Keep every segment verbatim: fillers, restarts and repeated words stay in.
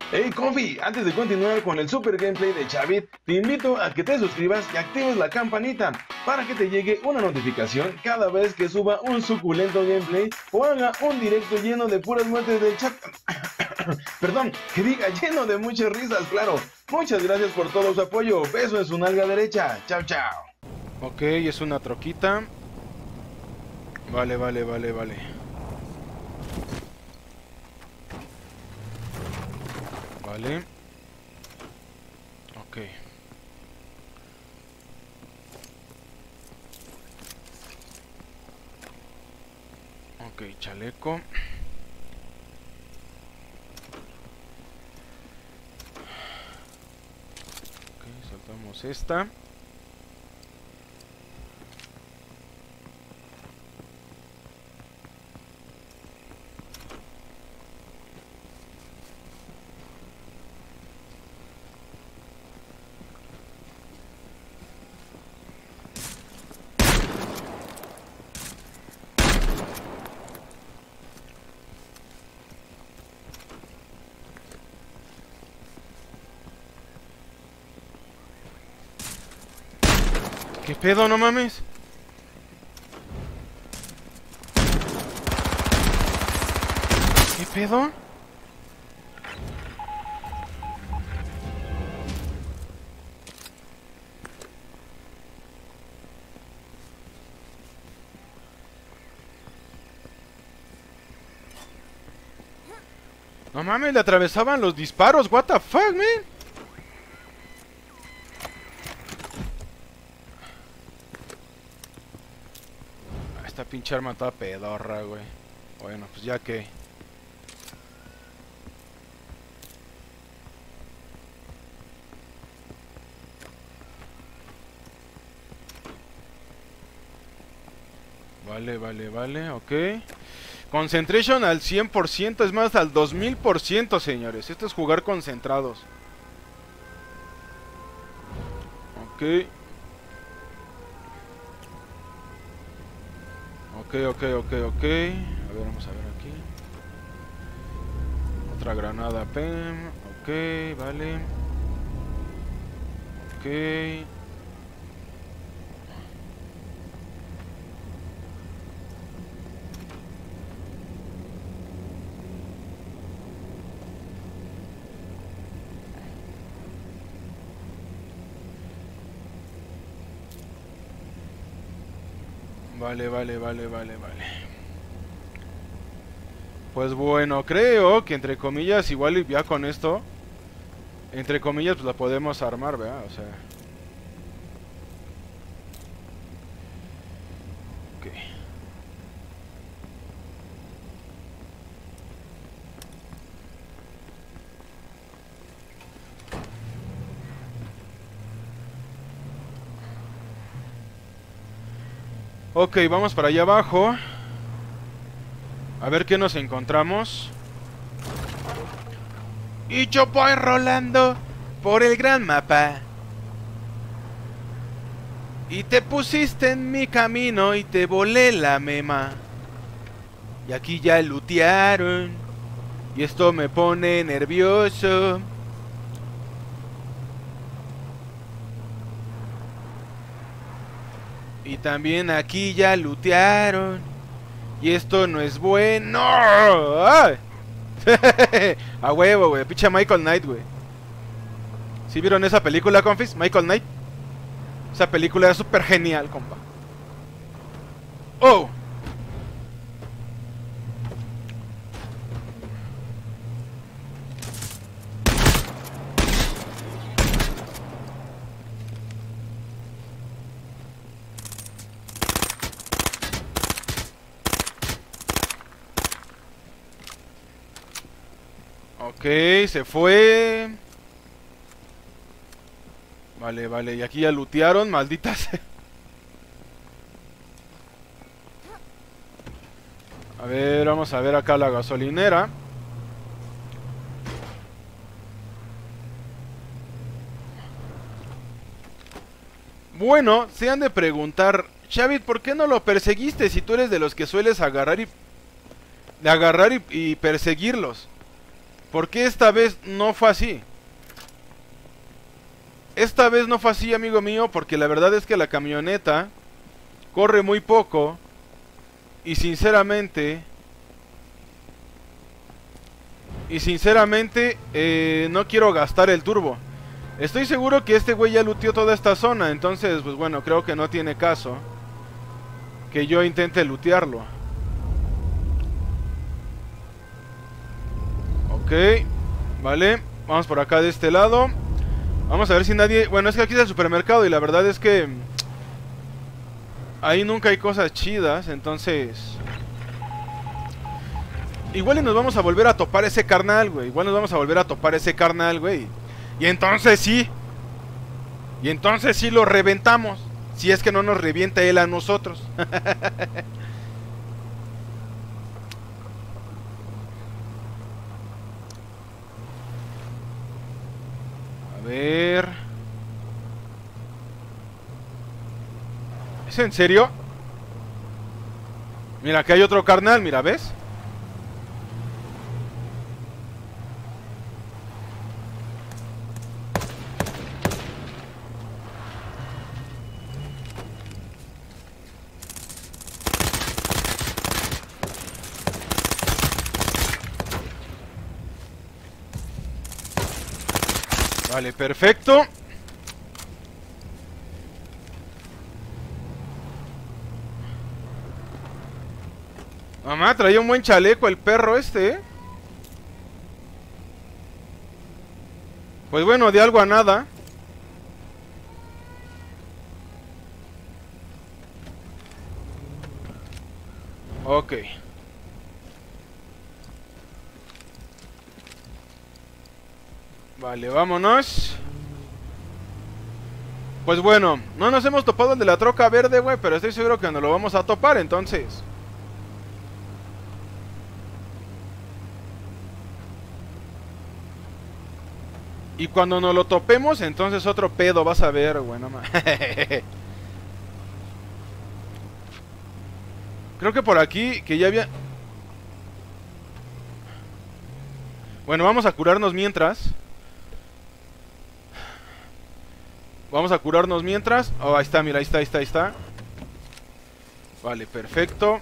Hey Confi, antes de continuar con el super gameplay de Chavit, te invito a que te suscribas y actives la campanita para que te llegue una notificación cada vez que suba un suculento gameplay o haga un directo lleno de puras muertes del chat. Perdón, que diga lleno de muchas risas, claro. Muchas gracias por todo su apoyo. Beso en su nalga derecha. Chao, chao. Ok, es una troquita. Vale, vale, vale, vale. Vale. Ok. Ok, chaleco. Ok, soltamos esta. ¿Qué pedo, no mames? ¿Qué pedo? No mames, le atravesaban los disparos. What the fuck, man? Esta pinche arma toda pedorra, güey. Bueno, pues ya que... Vale, vale, vale, ok. Concentration al cien por ciento, es más, al dos mil por ciento, señores. Esto es jugar concentrados. Ok. Ok, ok, ok, ok. A ver, vamos a ver aquí. Otra granada P E M. Ok, vale. Ok. Vale, vale, vale, vale, vale. Pues bueno, creo que entre comillas, igual y ya con esto, entre comillas, pues la podemos armar, ¿verdad? O sea... Ok. Ok, vamos para allá abajo. A ver qué nos encontramos. Y yo voy rolando por el gran mapa. Y te pusiste en mi camino y te volé la mema. Y aquí ya lootearon. Y esto me pone nervioso. Y también aquí ya lootearon. Y esto no es bueno. ¡Ay! A huevo, güey. Picha Michael Knight, güey. ¿Sí vieron esa película, confis? Michael Knight. Esa película era súper genial, compa. ¡Oh! Ok, se fue. Vale, vale. Y aquí ya lootearon, malditas. A ver, vamos a ver acá la gasolinera. Bueno, se han de preguntar, Xavi, ¿por qué no lo perseguiste si tú eres de los que sueles agarrar y... de agarrar y, y perseguirlos? ¿Por qué esta vez no fue así? Esta vez no fue así, amigo mío, porque la verdad es que la camioneta corre muy poco. Y sinceramente... Y sinceramente, eh, no quiero gastar el turbo. Estoy seguro que este güey ya looteó toda esta zona. Entonces, pues bueno, creo que no tiene caso que yo intente lootearlo. Ok, vale. Vamos por acá de este lado. Vamos a ver si nadie... Bueno, es que aquí es el supermercado y la verdad es que... ahí nunca hay cosas chidas, entonces... igual y nos vamos a volver a topar ese carnal, güey. Igual nos vamos a volver a topar ese carnal, güey. Y entonces sí. Y entonces sí lo reventamos. Si es que no nos revienta él a nosotros. A ver. ¿Es en serio? Mira, aquí hay otro carnal, mira, ¿ves? Vale, perfecto. Mamá, traía un buen chaleco el perro este, ¿eh? Pues bueno, de algo a nada. Ok. Vale, vámonos. Pues bueno, no nos hemos topado el de la troca verde, güey, pero estoy seguro que nos lo vamos a topar, entonces. Y cuando nos lo topemos, entonces otro pedo vas a ver, güey, no más. Creo que por aquí, que ya había... Bueno, vamos a curarnos mientras. Vamos a curarnos mientras. Oh, ahí está, mira, ahí está, ahí está, ahí está. Vale, perfecto.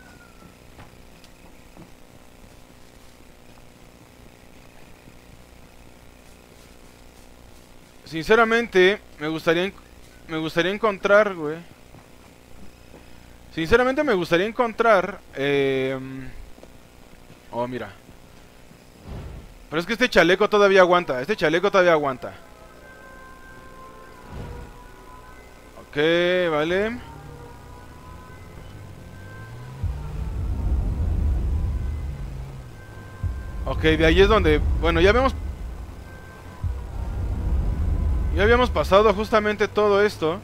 Sinceramente, me gustaría... Me gustaría encontrar, güey. Sinceramente me gustaría encontrar... Eh... Oh, mira. Pero es que este chaleco todavía aguanta. Este chaleco todavía aguanta. Ok, vale. Ok, de ahí es donde... Bueno, ya habíamos... Ya habíamos pasado justamente todo esto.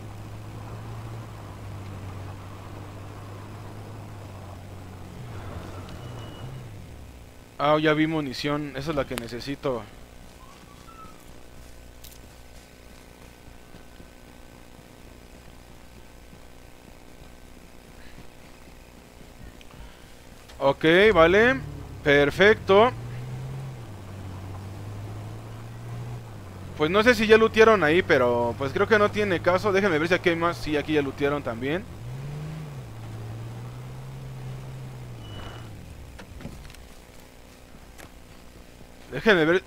Ah, ya vi munición. Esa es la que necesito. Ok, vale. Perfecto. Pues no sé si ya lootearon ahí, pero pues creo que no tiene caso. Déjenme ver si aquí hay más. Sí, aquí ya lootearon también. Déjenme ver.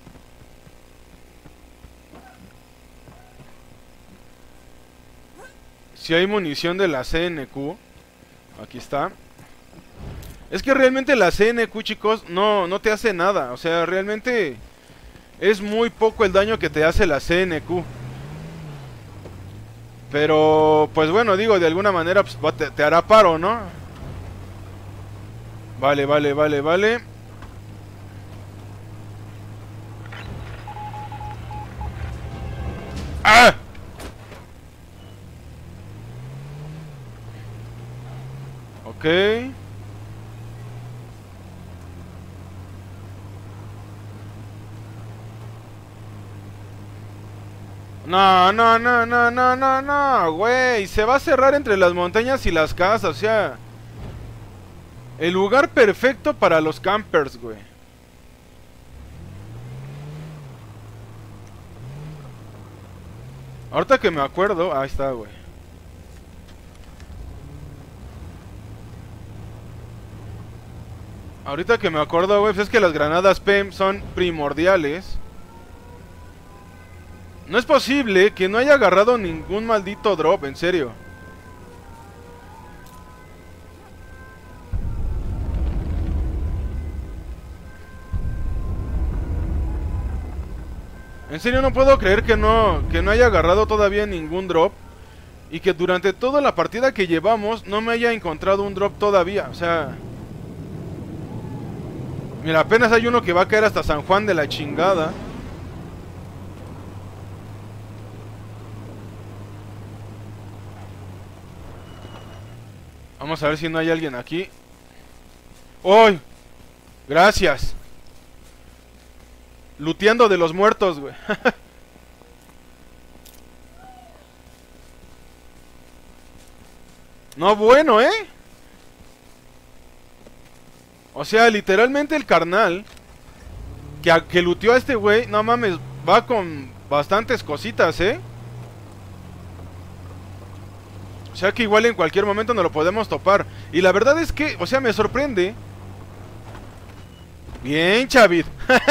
Si hay munición de la C N Q. Aquí está. Es que realmente la C N Q, chicos, no, no te hace nada. O sea, realmente es muy poco el daño que te hace la C N Q. Pero, pues bueno, digo, de alguna manera pues, te, te hará paro, ¿no? Vale, vale, vale, vale. ¡Ah! Ok. No, no, no, no, no, no, no, güey. Se va a cerrar entre las montañas y las casas, o sea. El lugar perfecto para los campers, güey. Ahorita que me acuerdo... Ahí está, güey. Ahorita que me acuerdo, güey, pues es que las granadas P E M son primordiales. No es posible que no haya agarrado ningún maldito drop, en serio. En serio no puedo creer que no, que no haya agarrado todavía ningún drop. Y que durante toda la partida que llevamos no me haya encontrado un drop todavía, o sea... Mira, apenas hay uno que va a caer hasta San Juan de la chingada. Vamos a ver si no hay alguien aquí. ¡Uy! Gracias. Luteando de los muertos, güey. No, bueno, ¿eh? O sea, literalmente el carnal que, a, que luteó a este güey, no mames, va con bastantes cositas, ¿eh? O sea que igual en cualquier momento nos lo podemos topar. Y la verdad es que, o sea, me sorprende. Bien, Chavid.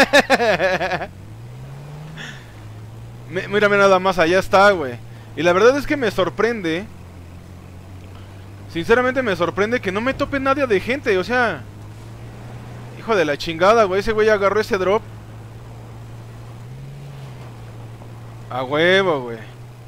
Mírame nada más, allá está, güey. Y la verdad es que me sorprende. Sinceramente me sorprende que no me tope nadie de gente, o sea... Hijo de la chingada, güey. Ese güey agarró ese drop. A huevo, güey.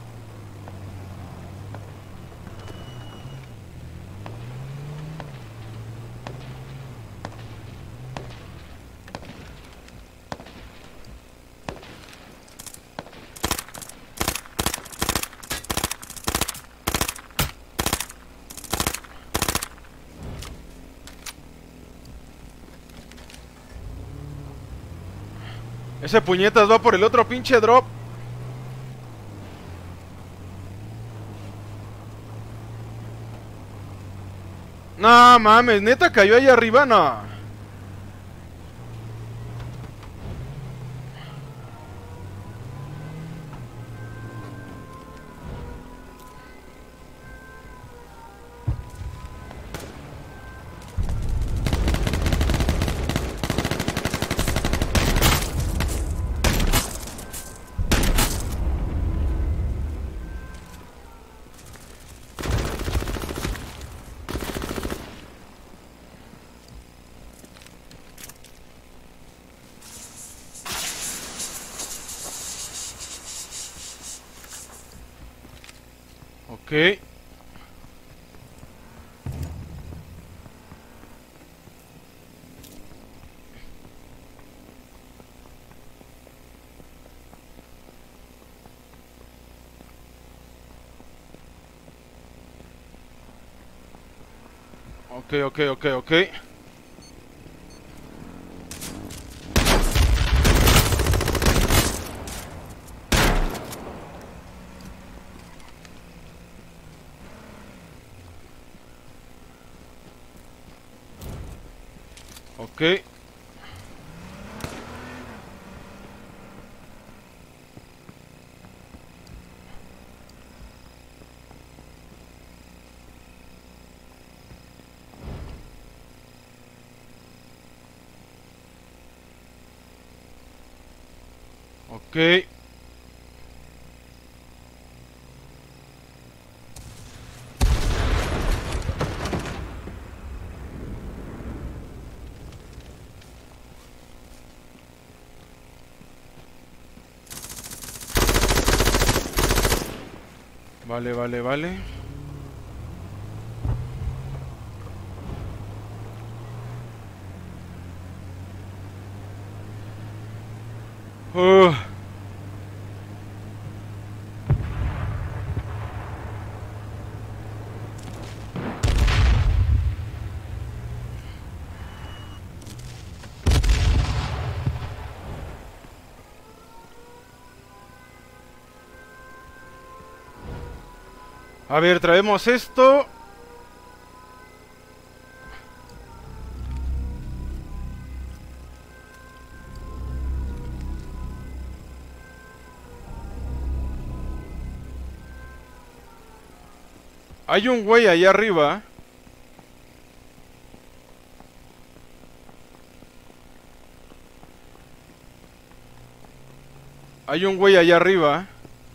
Ese puñetas va por el otro pinche drop. No mames, neta cayó ahí arriba, no. Ok. Ok, ok, ok, ok. Ok. Ok. Vale, vale, vale. Uh. A ver, traemos esto. Hay un güey allá arriba. Hay un güey allá arriba.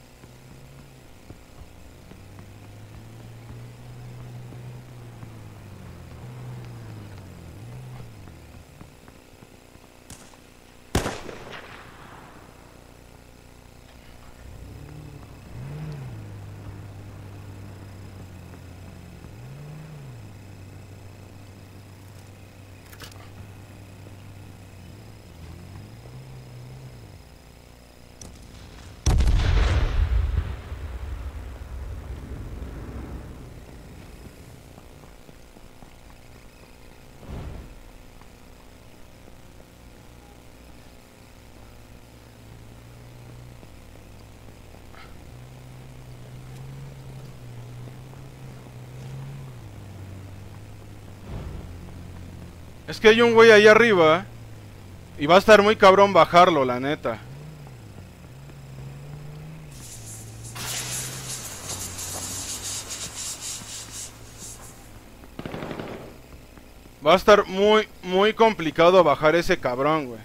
Es que hay un güey ahí arriba. Y va a estar muy cabrón bajarlo, la neta. Va a estar muy, muy complicado bajar ese cabrón, güey.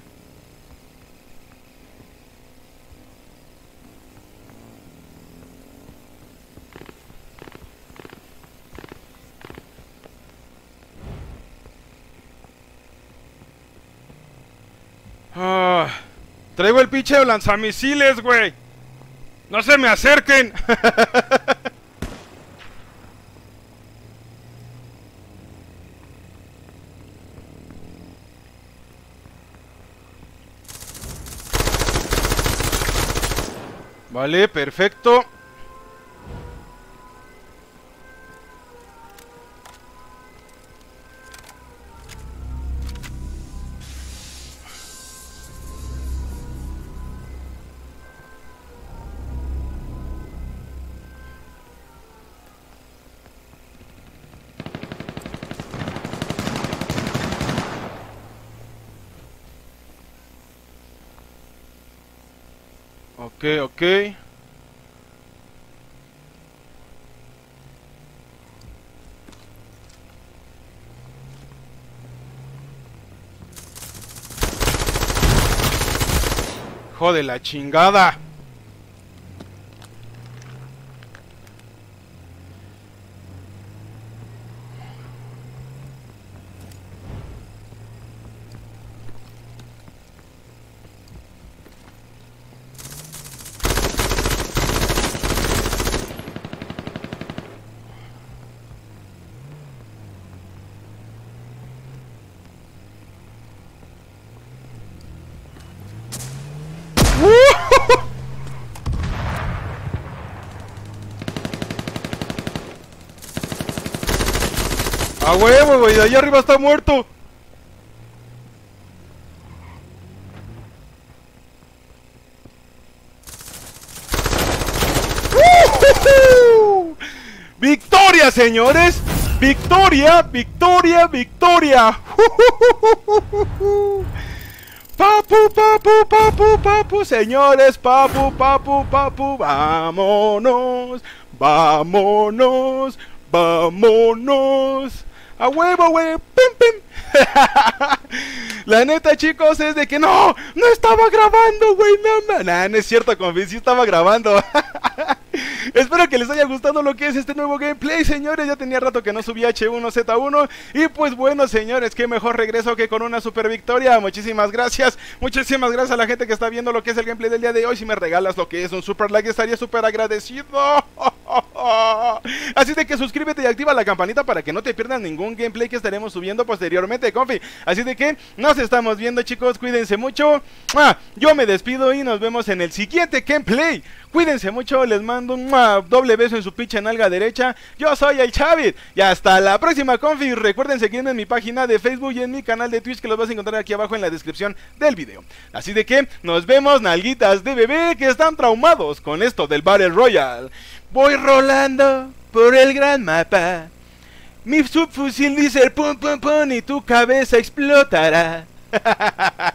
Ah, traigo el pinche lanzamisiles, güey. No se me acerquen. Vale, perfecto. Ok, ok. Joder, la chingada. ¡A huevo, güey! De allá arriba está muerto. ¡Uh-huh-huh! ¡Victoria, señores! ¡Victoria! ¡Victoria! ¡Victoria! ¡Uh-huh-huh-huh-huh! ¡Papu, papu, papu, papu! Señores, papu, papu, papu. ¡Vámonos! ¡Vámonos! ¡Vámonos! ¡A huevo, güey! ¡Pim, pim! La neta, chicos, es de que no, no estaba grabando, güey, no, no, nah, no es cierto, confi, sí estaba grabando. Espero que les haya gustado lo que es este nuevo gameplay, señores. Ya tenía rato que no subía H uno Z uno. Y pues bueno, señores, qué mejor regreso que con una super victoria. Muchísimas gracias, muchísimas gracias a la gente que está viendo lo que es el gameplay del día de hoy. Si me regalas lo que es un super like, estaría súper agradecido. Así de que suscríbete y activa la campanita para que no te pierdas ningún gameplay que estaremos subiendo posteriormente, confi. Así de que nos estamos viendo, chicos, cuídense mucho. ah, Yo me despido y nos vemos en el siguiente gameplay. Cuídense mucho, les mando un doble beso en su pinche nalga derecha. Yo soy el Chavit y hasta la próxima, confi. Recuerden seguirme en mi página de Facebook y en mi canal de Twitch, que los vas a encontrar aquí abajo en la descripción del video. Así de que nos vemos, nalguitas de bebé que están traumados con esto del Battle Royale. Voy rolando por el gran mapa. Mi subfusil dice pum pum pum y tu cabeza explotará.